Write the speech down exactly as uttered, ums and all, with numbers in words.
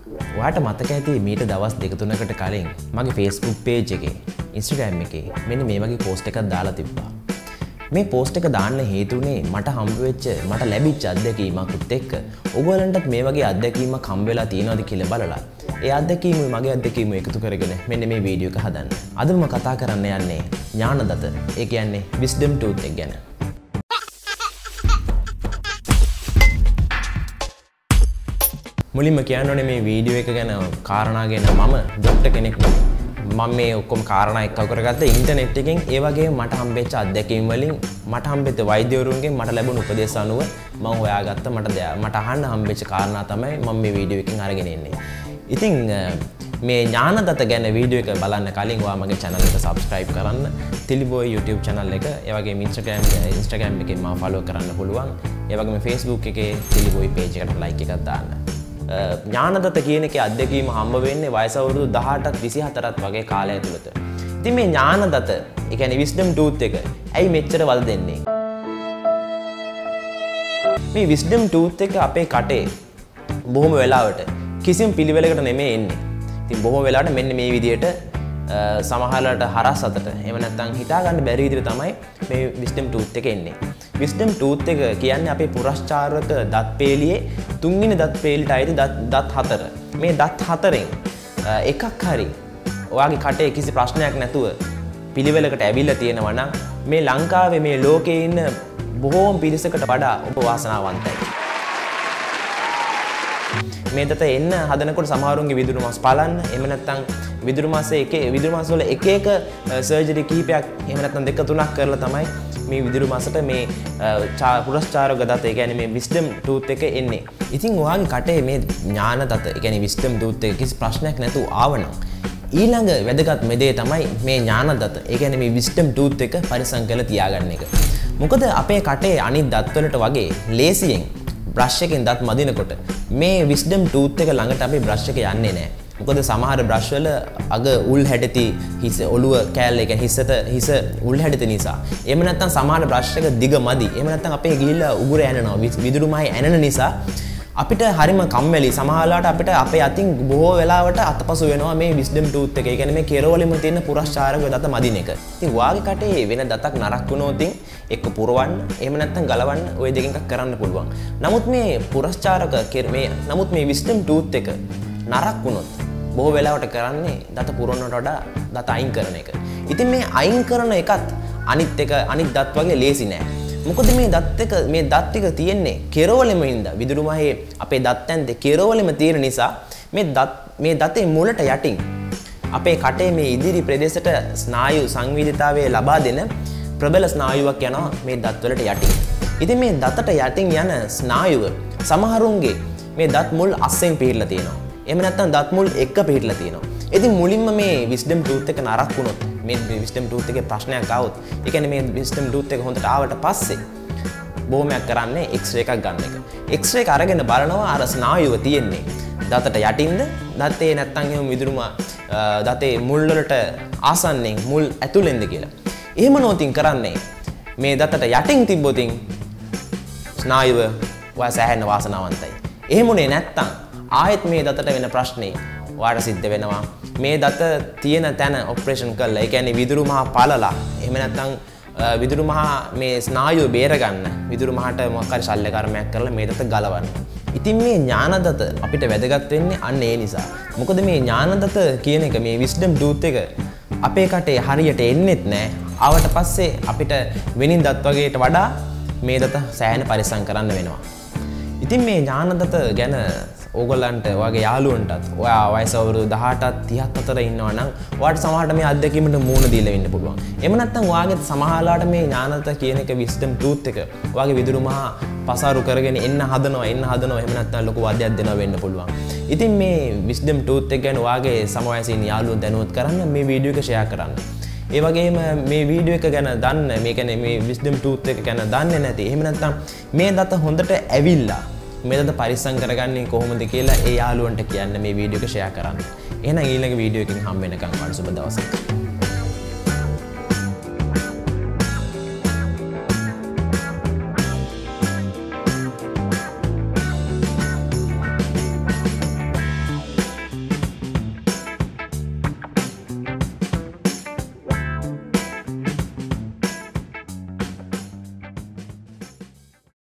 ඔයාට මතක ඇති මීට දවස් දෙක තුනකට කලින් මගේ Facebook page එකේ Instagram එකේ මෙන්න මේ වගේ post එකක් දාලා තිබ්බා. මේ post එක දාන්න හේතුනේ මට හම්බ වෙච්ච මට ලැබිච්ච අත්දැකීමකුත් එක්ක ඔයගොල්ලන්ටත් මේ වගේ අත්දැකීමක් හම්බ වෙලා තියෙනවද කියලා බලලා ඒ අත්දැකීම මගේ අත්දැකීම එකතු කරගෙන මෙන්න මේ වීඩියෝ එක හදන්න. අද මම කතා කරන්න යන්නේ ඥානදත. ඒ කියන්නේ wisdom tooth එක ගැන. මුලින්ම කියන්න ඕනේ මේ වීඩියෝ එක ගැන කාරණා ගැන මම ડોක්ටර් කෙනෙක් නෙවෙයි. මම මේ ඔක්කොම කාරණා එක්ක කරගත්ත ඉන්ටර්නෙට් එකෙන් ඒ වගේ මට හම්බෙච්ච අත්දැකීම් වලින් මට හම්බෙච්ච වෛද්‍යවරුන්ගෙන් මට ලැබුණු උපදේශ අනුව මම හොයාගත්ත මට මට අහන්න හම්බෙච්ච කාරණා තමයි මම මේ වීඩියෝ එකෙන් අරගෙන එන්නේ. ඉතින් මේ ඥානදත ගැන වීඩියෝ එක බලන්න කලින් ඔයා මගේ channel එක subscribe කරන්න. තිලිබෝයි YouTube channel එක, ඒ වගේම Instagram Instagram එකේ මම follow කරන්න පුළුවන්. ඒ වගේම Facebook එකේ තිලිබෝයි page එකට like එකක් දාන්න. ඥානදත කියන එකේ අත්දැකීම හම්බ වෙන්නේ වයස අවුරුදු දහඅටත් විසිහතරත් වගේ කාලය ඇතුළත. ඉතින් මේ ඥානදත, ඒ කියන්නේ wisdom tooth එක ඇයි මෙච්චර වල් දෙන්නේ? මේ wisdom tooth එක අපේ කටේ බොහොම වෙලාවට කිසිම පිළිවෙලකට නෙමෙයි එන්නේ. ඉතින් බොහොම වෙලාවට මෙන්න මේ විදිහට සමහරවිට හරස් අතට එහෙම නැත්නම් හිතා ගන්න බැරි විදිහට තමයි මේ wisdom tooth එක එන්නේ. wisdom tooth එක කියන්නේ අපේ පුරස්චාරක දත් පේලියේ තුන්වෙනි දත් පේලියට අයිති දත් හතර. මේ දත් හතරෙන් එකක් හරි ඔයාගේ කටේ කිසි ප්‍රශ්නයක් නැතුව පිළිවෙලකට ඇවිල්ලා තියෙනවා නම් මේ ලංකාවේ මේ ලෝකේ ඉන්න බොහෝම පිරිසකට වඩා ඔබ වාසනාවන්තයි. මේ දත එන්න හදනකොට සමහරුන්ගේ විදුරු මාස් බලන්න, එහෙම නැත්නම් විදුරු මාසේ එකේ විදුරු මාස් වල එක එක සර්ජරි කිහිපයක් එහෙම නැත්නම් දෙක තුනක් කරලා තමයි මේ විදුරු මාසට මේ පුරස්චාරක දත, ඒ කියන්නේ මේ wisdom tooth එක එන්නේ. ඉතින් ඔයාගේ කටේ මේ ඥානදත, ඒ කියන්නේ wisdom tooth එක කිසි ප්‍රශ්නයක් නැතුව ආවනම් ඊළඟ වැදගත් මෙදේ තමයි මේ ඥානදත, ඒ කියන්නේ මේ wisdom tooth එක පරිසම් කරලා තියාගන්න එක. මොකද අපේ කටේ අනිත් දත් වලට වගේ ලේසියෙන් බ්‍රෂ් එකෙන් දත් මදිනකොට මේ wisdom tooth එක ළඟට අපි බ්‍රෂ් එක යන්නේ නැහැ. මොකද සමහර බ්‍රෂ් වල අග උල් හැඩති හිස ඔළුව කෑල්ල එක හිසට හිස උල් හැඩති නිසා. එහෙම නැත්නම් සමහර බ්‍රෂ් එක දිග මදි. එහෙම නැත්නම් අපේ ගිහිල්ලා උගුර ඇනනවා. විදුරු මහේ ඇනන නිසා අපිට හරිම කම්මැලි. සමහරවිට අපිට අපේ අතින් බොහෝ වෙලාවට අතපසු වෙනවා මේ wisdom tooth එක. ඒ කියන්නේ මේ කෙරවලෙම තියෙන පුරස්චාරක දත මදින එක. ඉතින් වාගේ කටේ වෙන දතක් නරක් වුණොත් එක්ක පුරවන්න, එහෙම නැත්නම් ගලවන්න, ওই දෙකෙන් එකක් කරන්න පුළුවන්. නමුත් මේ පුරස්චාරක මේ නමුත් මේ wisdom tooth එක නරක් වුණොත් බොහෝ වෙලාවට කරන්නේ දත පුරවන්නට වඩා දත අයින් කරන එක. ඉතින් මේ අයින් කරන එකත් අනිත් එක අනිත් දත් වගේ ලේසි නෑ. මොකද මේ දත් එක මේ දත් ටික තියෙන්නේ කෙරවලෙම ඉඳලා විදුරු මහේ අපේ දත් ඇන්දේ කෙරවලෙම තියෙන නිසා මේ දත් මේ දතේ මුලට යටින් අපේ කටේ මේ ඉදිරි ප්‍රදේශයට ස්නායු සංවේදීතාවය ලබා දෙන ප්‍රබල ස්නායුවක් යනවා මේ දත් වලට යටින්. ඉතින් මේ දතට යටින් යන ස්නායුව සමහරුන්ගේ මේ දත් මුල් අස්සෙන් පිරලා තියෙනවා. එහෙම නැත්නම් දත් මුල් එක පිරලා තියෙනවා. ඉතින් මුලින්ම මේ wisdom tooth එක නරක් වුණොත්, මේ wisdom tooth එකේ ප්‍රශ්නයක් ආවොත්, ඒ කියන්නේ මේ wisdom tooth එක හොඳට ආවට පස්සේ බොහොමයක් කරන්නේ x-ray එකක් ගන්න එක. x-ray එක අරගෙන බලනවා අර ස්නායුව තියෙන්නේ දතට යටින්ද, දතේ නැත්නම් එහෙම විදුරුම දතේ මුල් වලට ආසන්නෙන් මුල් ඇතුලෙන්ද කියලා. එහෙම නොතින් කරන්නේ මේ දතට යටින් තිබ්බොතින් ස්නායුව ඔයා සෑහෙන වාසනාවන්තයි. එහෙමුනේ නැත්තම් ආයෙත් මේ දතට වෙන ප්‍රශ්නේ ඔයාට සිද්ධ වෙනවා. මේ දත තියෙන තැන ඔපරේෂන් කරලා, ඒ කියන්නේ විදුරු මහා පළලා, එහෙම නැත්නම් විදුරු මහා මේ ස්නායුව බේර ගන්න, විදුරු මහාට මොකක් හරි ශල්‍ය කර්මයක් කරලා මේ දත ගලවන්න. ඉතින් මේ ඥානදත අපිට වැදගත් වෙන්නේ අන්න ඒ නිසා. මොකද මේ ඥානදත කියන එක, මේ wisdom tooth එක අපේ කටේ හරියට එන්නෙත් නැහැ. ආවට පස්සේ අපිට වෙනින් දත් වගේට වඩා මේ දත සෑහෙන පරිස්සම් කරන්න වෙනවා. ඉතින් මේ ඥානදත ගැන ඕගොල්ලන්ට ඔයාගේ යාළුවන්ටත් ඔයා වයස අවුරුදු දහඅටත් තිහක් අතර ඉන්නවා නම් ඔයාට සමහරට මේ අත්දැකීමට මූණ දීලා ඉන්න පුළුවන්. එහෙම නැත්නම් ඔයාගේ සමහරලාට මේ ඥානදත කියන එක wisdom tooth එක ඔයාගේ විදුරු මහා පසාරු කරගෙන එන්න හදනවා එන්න හදනවා එහෙම නැත්නම් ලොකු වාදයක් දෙනවා වෙන්න පුළුවන්. ඉතින් මේ wisdom tooth එක ගැන ඔයාගේ සමවයසින් යාළුවෝ දැනුවත් කරන්න මේ වීඩියෝ එක share කරන්න. ඒ වගේම මේ වීඩියෝ එක ගැන දන්න, මේ කියන්නේ මේ wisdom tooth එක ගැන දන්නේ නැති, එහෙම නැත්නම් මේ දත හොඳට ඇවිල්ලා මේ දත පරිස්සම් කරගන්නේ කොහොමද කියලා ඒ යාළුවන්ට කියන්න මේ වීඩියෝ එක share කරන්න. එහෙනම් ඊළඟ වීඩියෝ එකකින් හම්බ වෙනකම් ඔයාලට සුබ දවසක්.